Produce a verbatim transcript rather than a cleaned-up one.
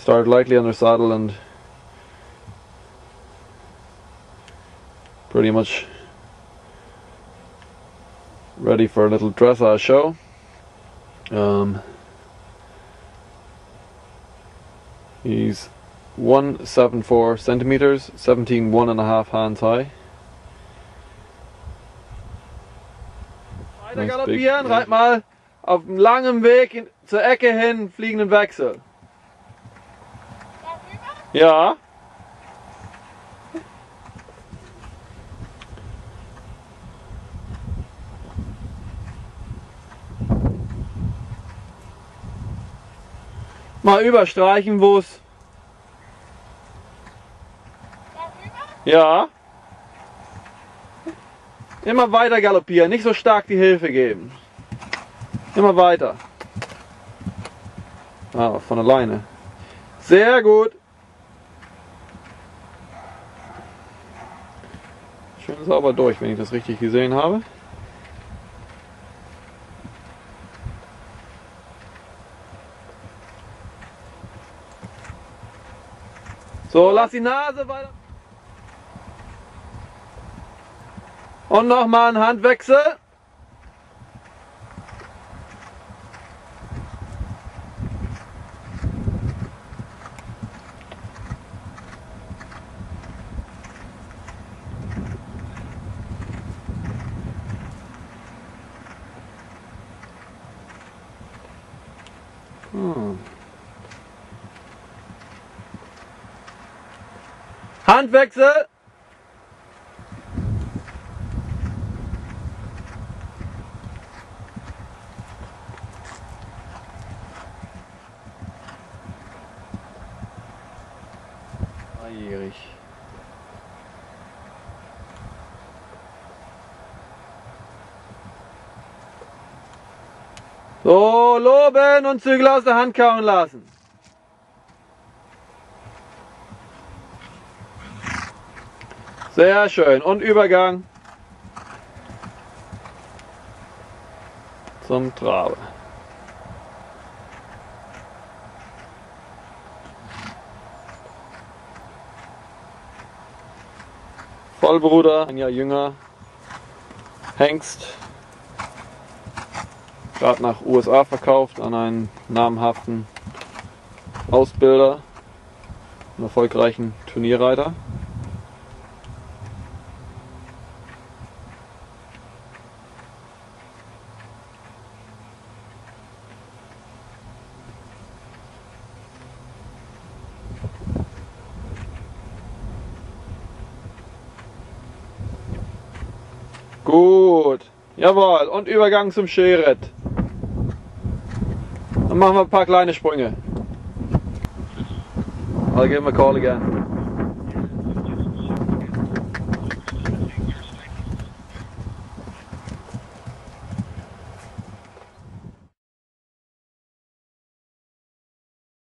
Start lightly on their saddle and pretty much ready for a little dressage show. Um, he's one seventy-four centimeters, seventeen one and a half hands high. Weiter galoppieren, reit mal auf einem langen Weg in, zur Ecke hin, fliegenden Wechsel. Ja. Mal überstreichen, wo es. Ja. Immer weiter galoppieren, nicht so stark die Hilfe geben. Immer weiter. Ah, von alleine. Sehr gut. Schön sauber durch, wenn ich das richtig gesehen habe. So, lass die Nase weiter. Und nochmal ein Handwechsel. Hm. Handwechsel. Dreijährig. So, loben und Zügel aus der Hand kauen lassen. Sehr schön. Und Übergang zum Trabe. Vollbruder, ein Jahr jünger, Hengst, gerade nach U S A verkauft an einen namhaften Ausbilder, einen erfolgreichen Turnierreiter. Gut, jawohl, und Übergang zum Scheret. Dann machen wir ein paar kleine Sprünge. I'll give him a call again.